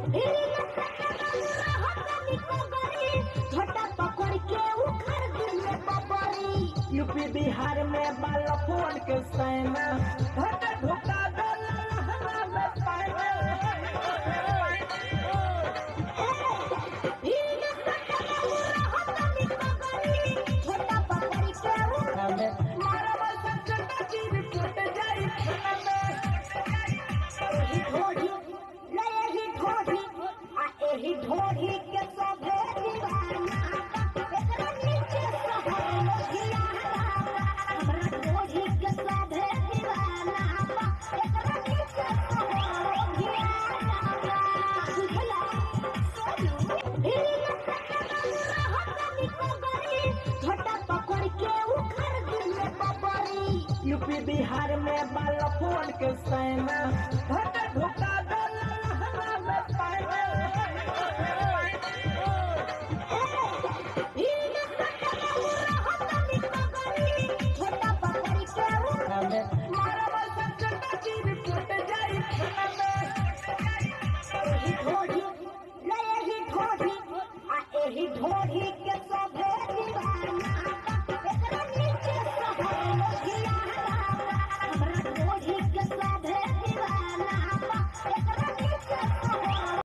UP Bihar में बाला phone के सैना धक्का धोखा ढोढ़ी के सभे दीवाना एकरा नीचे सहर लोहिया हमरा ढोढ़ी के सभे दीवाना एकरा नीचे सहर लोहिया बुझला छोटा पकड़ के उखड़ दिले बबरी यूपी बिहार में बाला फोन के सैना